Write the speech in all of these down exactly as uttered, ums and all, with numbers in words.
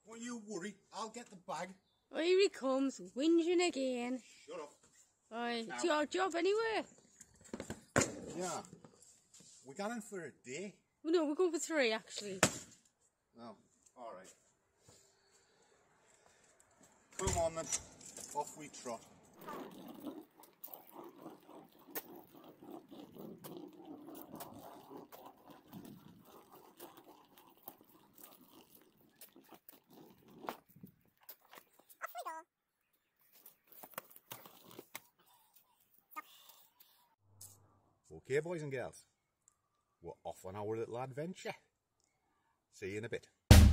Don't you worry, I'll get the bag. Oh, here he comes, whinging again. Shut up. Right, it's your job anyway. Yeah. We're going for a day. Well, no, we're going for three actually. Oh, alright. Come on then, off we trot. Okay, boys and girls, we're off on our little adventure. See you in a bit.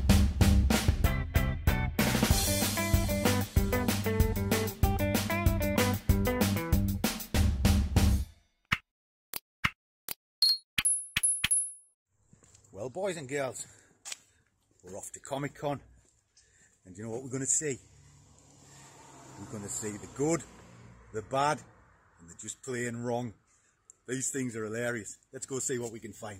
Well, boys and girls, we're off to Comic Con, and you know what we're going to see? We're going to see the good, the bad, and the just plain wrong. These things are hilarious. Let's go see what we can find.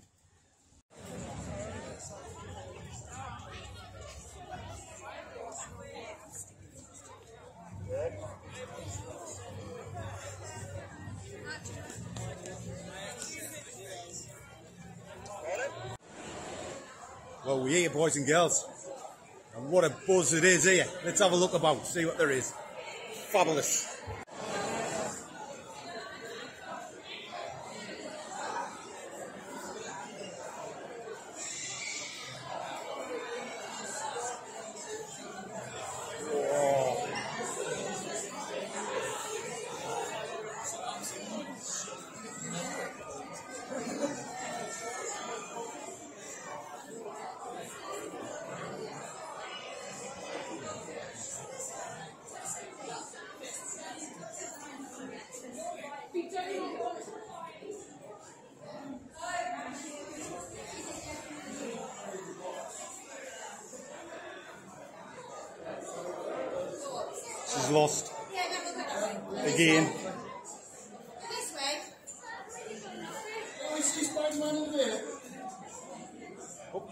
Well, we're here, boys and girls, and what a buzz it is here. Let's have a look about, see what there is. Fabulous. She's lost. Again. This way. Oh, is she Spider-Man over there? Oh.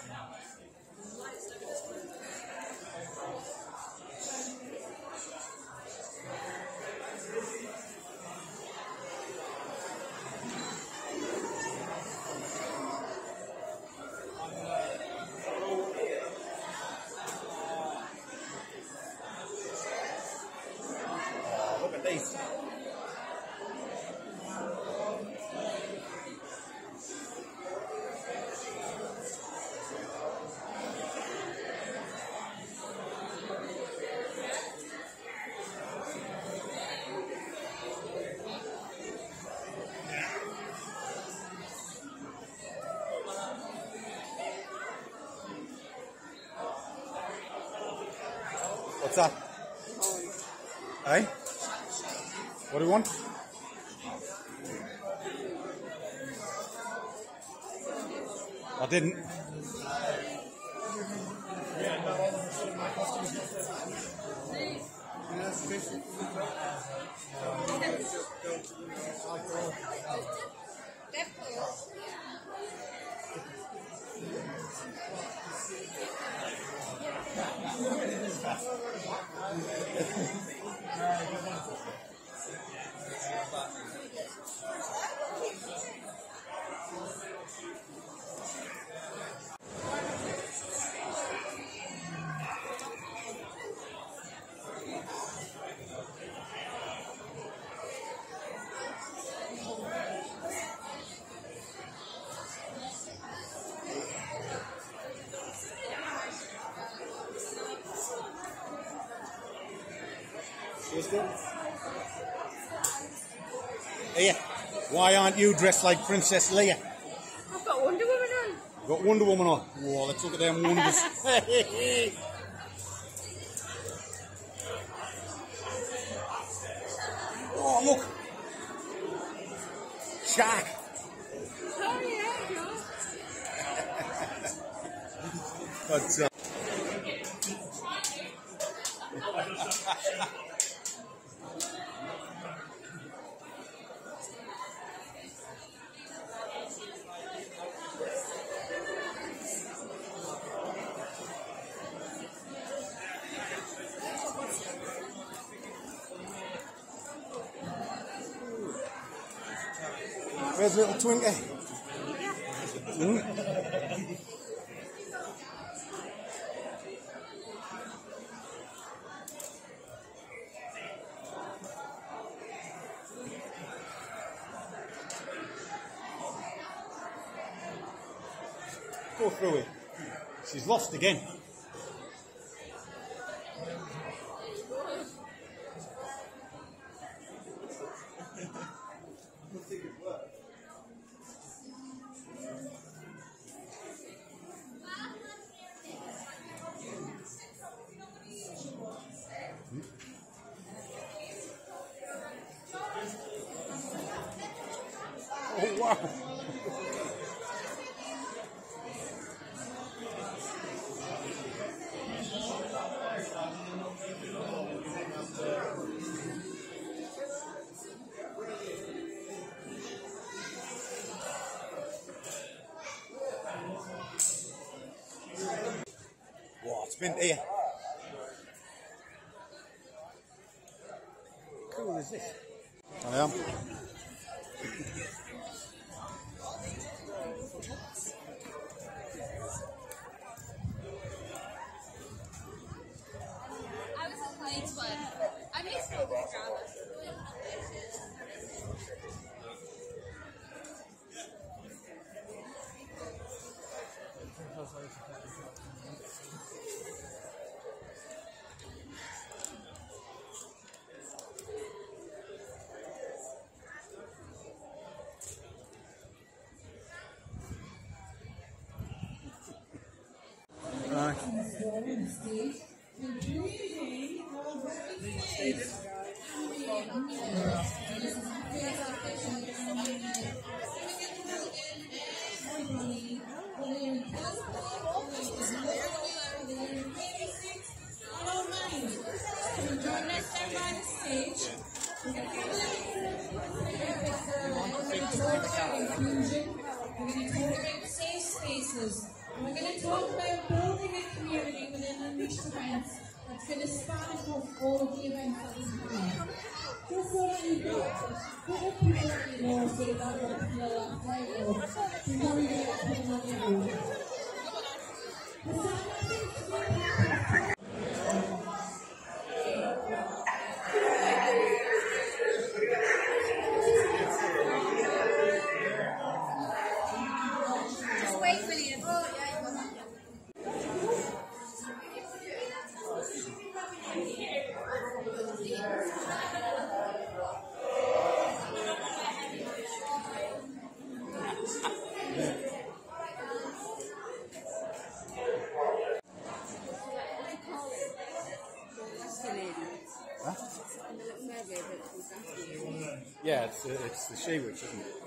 Look at these. What's that? Hey? What do you want? I didn't. Here, why aren't you dressed like Princess Leia? I've got Wonder Woman on. You've got Wonder Woman on. Whoa, let's look at them wonders. Oh, look. Shark. Oh, yeah, sure. But, uh, Where's little Twinkie? Hmm? Go through it. She's lost again. Oh wow! Wow, it's been here. Cool is this? I am. I was a late one. I may still be regardless. Safe spaces. We're going to talk about building a community within unleashed events that's going to span across all of the events that we have. Just so that you know, put up your you know, so that I'm going to feel that title before we get to put them on your own. Huh? Yeah, it's, uh, it's the she witch, isn't it?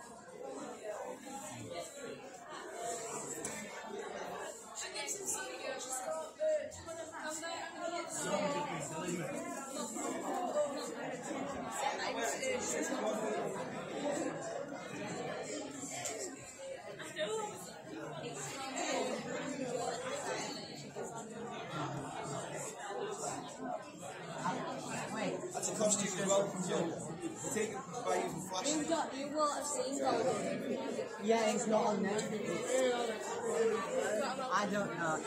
That's a costume as well from Jill. You take it by using flash. You got, you will have seen gold. Yeah, it's not on there. I don't know.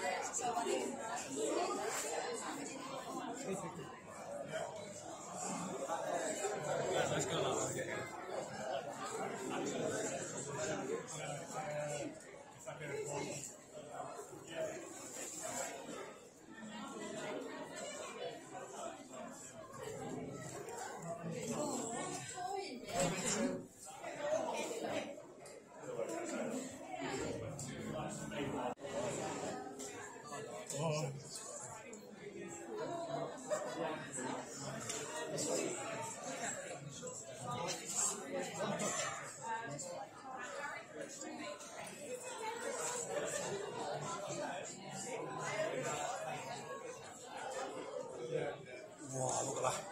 Wow, look at that.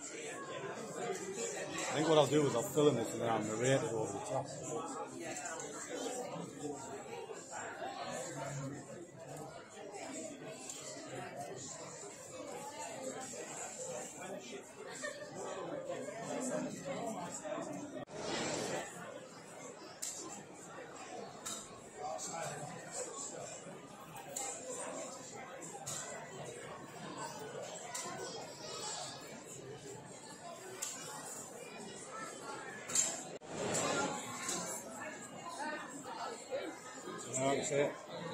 I think what I'll do is I'll film this and then I'll narrate it over the top. see it.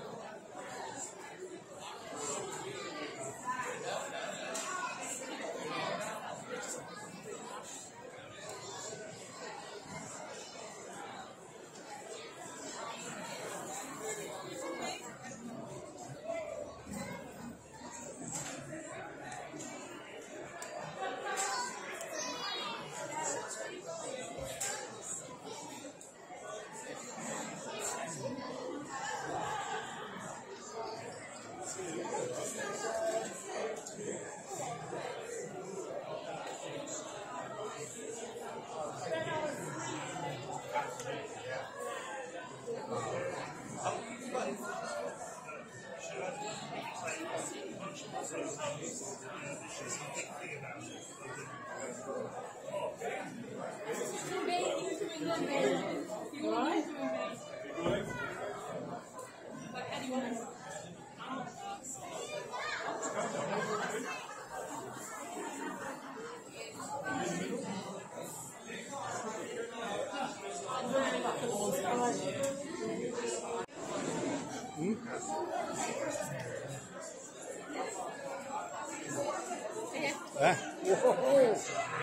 Ah. Whoa.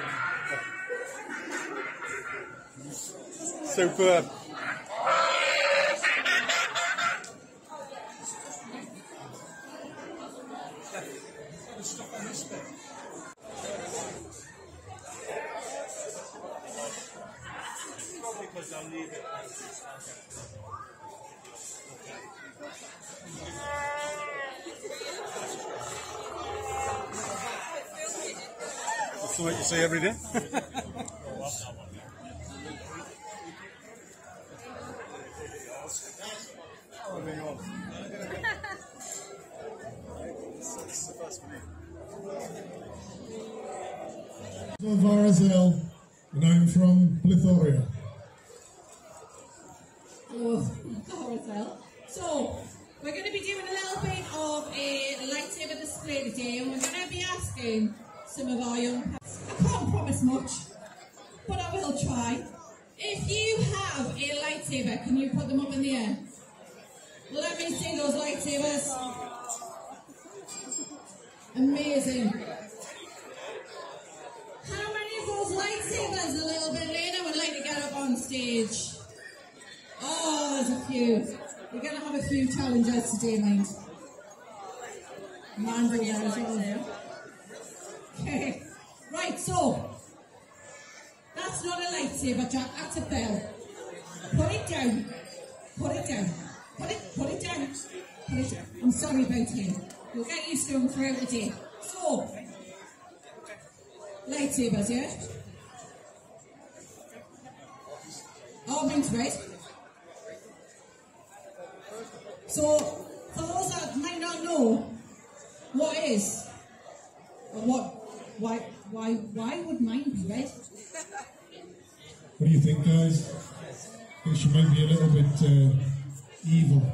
Superb. Because I'll leave it. That's what you see every day. 𝗖𝗢𝗡𝗡𝗖𝗧, and I'm from Lithuania. Oh, carousel. So, we're going to be doing a little bit of a lightsaber display today, and we're going to be asking some of our young pets. I can't promise much, but I will try. If you have a lightsaber, can you put them up in the air? Let me see those lightsabers. Amazing. How many of those lightsabers a little bit later would like to get up on stage? Oh, there's a few. We're going to have a few challengers today, mind. Mandy there as well. Okay. Right, so. That's not a lightsaber, Jack. That's a bell. Put it down. Put it down. Put it, put it down. Put it down. I'm sorry about him. You'll get used to them throughout the day. So. Lightsabers, yeah? Oh, mine's red. So, for those that might not know what it is, or what, why, why, why would mine be red? What do you think, guys? I think she might be a little bit uh, evil.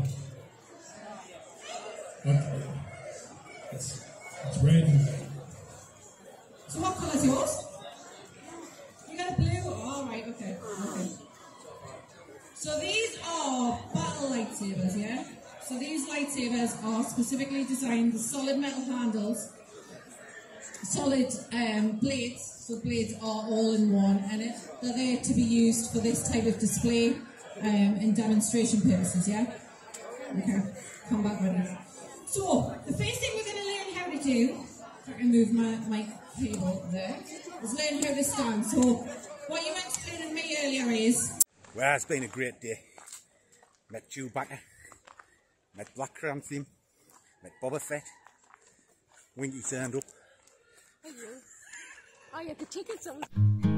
But it's, it's red. So what colour is yours? You got a blue? Oh, right, okay. okay. So these are battle lightsabers, yeah? So these lightsabers are specifically designed with solid metal handles, solid um, blades, so blades are all in one, and it, they're there to be used for this type of display um, and demonstration purposes, yeah? Okay, come back ready. So, the first thing we're going to learn how to do, if I can move my, my cable there, is learn how to stand. So, what you were explaining to me earlier is... Well, it's been a great day. Met Chewbacca, met Black Cranston, met Boba Fett. Winky turned up. Oh, yeah, the tickets on.